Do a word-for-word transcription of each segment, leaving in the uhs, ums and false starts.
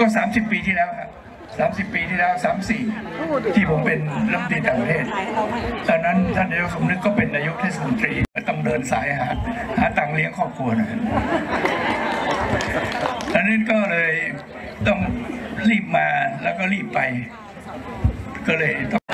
ก็สามสิบปีที่แล้วครับสามสิบปีที่แล้วสามสี่ที่ผมเป็นรัฐมนตรีต่างประเทศตอนนั้นท่านนายกสมนึกก็เป็นนายกเทศมนตรีต้องเดินสายหาหาตังค์เลี้ยงครอบครัวนะตอนนั้นก็เลยต้องรีบมาแล้วก็รีบไปก็เลยต้อง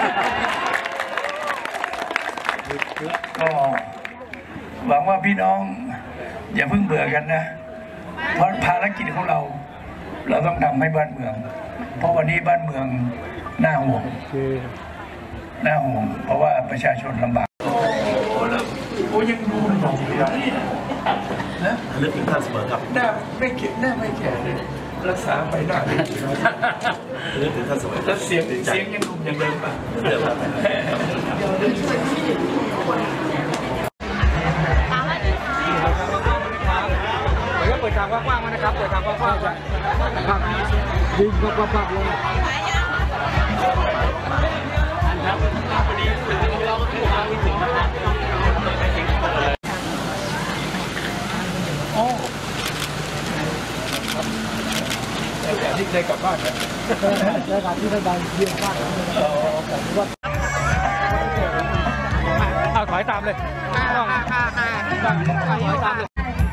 ก็หวังว่าพี่น้องอย่าเพิ่งเบื่อกันนะเพราะภารกิจของเราเราต้องทำให้บ้านเมืองเพราะวันนี้บ้านเมืองน่าห่วงน่าห่วงเพราะว่าประชาชนลำบากโอ้แล้วโอ้ยังดูหนุ่มอยู่นี่นะเลือกถึงท่านเสมอครับหน้าไม่เข็ดหน้าไม่แข็งเลยรักษาไปหน้าไม่เข็ดเลือกถึงท่านเสมอแล้วเสียงเสียงยังหนุ่มยังเดิมป่ะเดิมป่ะเปิดทางกว้างๆมานะครับเปิดทางกว้างๆจะดึงกว้างๆลงโอ้แต่ที่ได้กลับบ้านนะได้กลับที่ได้บ้านเยี่ยมมากเอาถอยตามเลยค่ะค่ะค่ะถอยตามเลย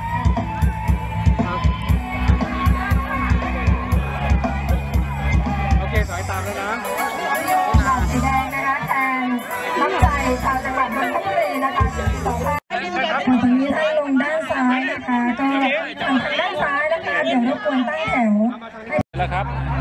สายตามแล้วนะสีแดงนะคะแทนน้ำใจชาวจังหวัดนนทบุรีนะคะสองท่านตอนนี้ถ้าลงด้านซ้ายนะคะก็ทางด้านซ้ายนะคะเดี๋ยวรบกวนตั้งแถวแล้วครับ